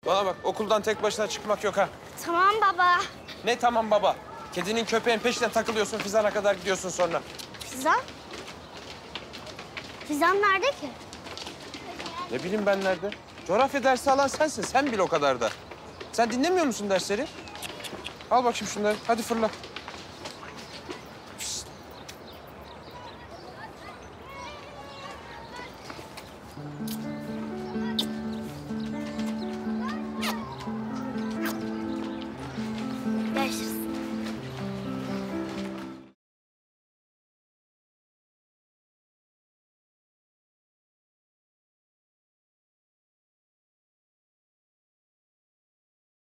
Bana bak, okuldan tek başına çıkmak yok ha. Tamam baba. Ne tamam baba? Kedinin köpeğin peşine takılıyorsun, Fizan'a kadar gidiyorsun sonra. Fizan? Fizan nerede ki? Ne bileyim ben nerede? Coğrafya dersi alan sensin, sen bil o kadar da. Sen dinlemiyor musun dersleri? Al bakayım şunları, hadi fırla.